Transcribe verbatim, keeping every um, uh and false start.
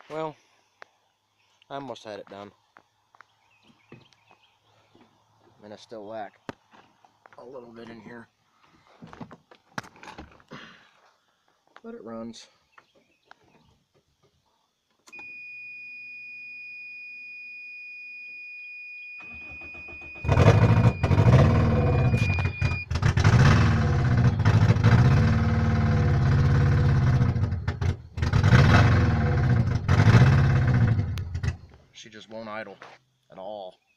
Well, I almost had it done. And I still lack a little bit in here. But it runs. She just won't idle at all.